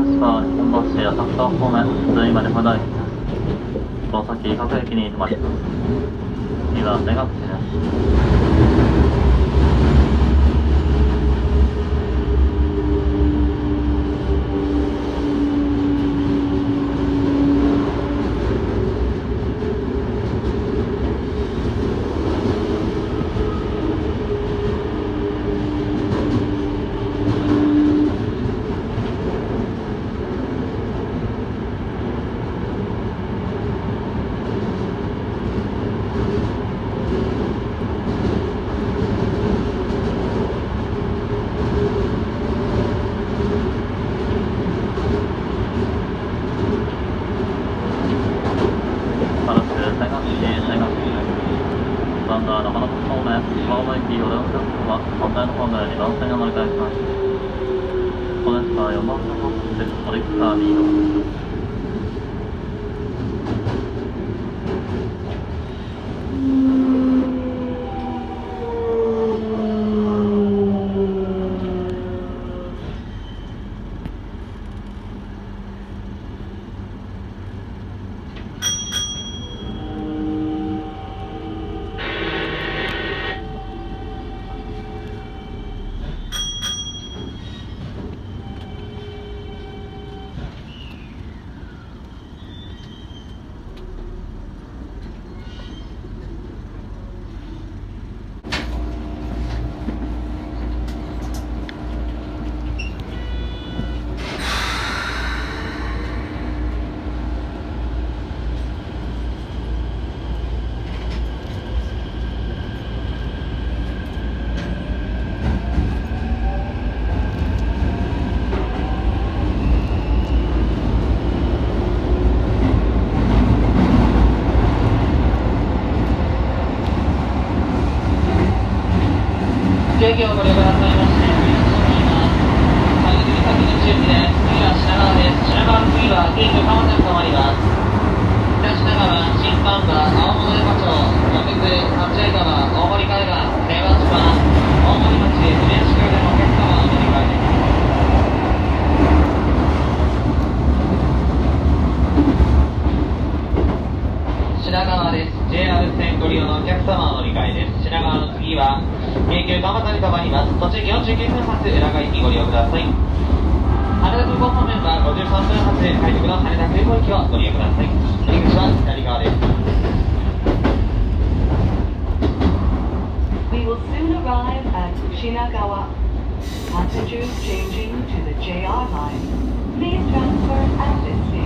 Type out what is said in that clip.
スバー日本橋浅草方面、随までほど行きます。この先各駅に停まります。次は目が口です。 ご利用くださいまして、ありがとうございます。最後に先の中期です。次は品川です。品川の次は京急蒲田に停まります。北品川、新丹波、青物横丁、六区、立会川、大森海岸、平和島、大森町、船橋区でのお客様をお乗り換えです。品川です。JR 線ご利用のお客様をお乗り換えです。品川の次は京急蒲田に停まります。途中49分発浦賀行きご利用ください。羽田空港方面は53分発快速の羽田空港行きをご利用ください。入り口は左側です。 We will soon arrive at Shinagawa. Passengers changing to the JR line, please transfer at this station.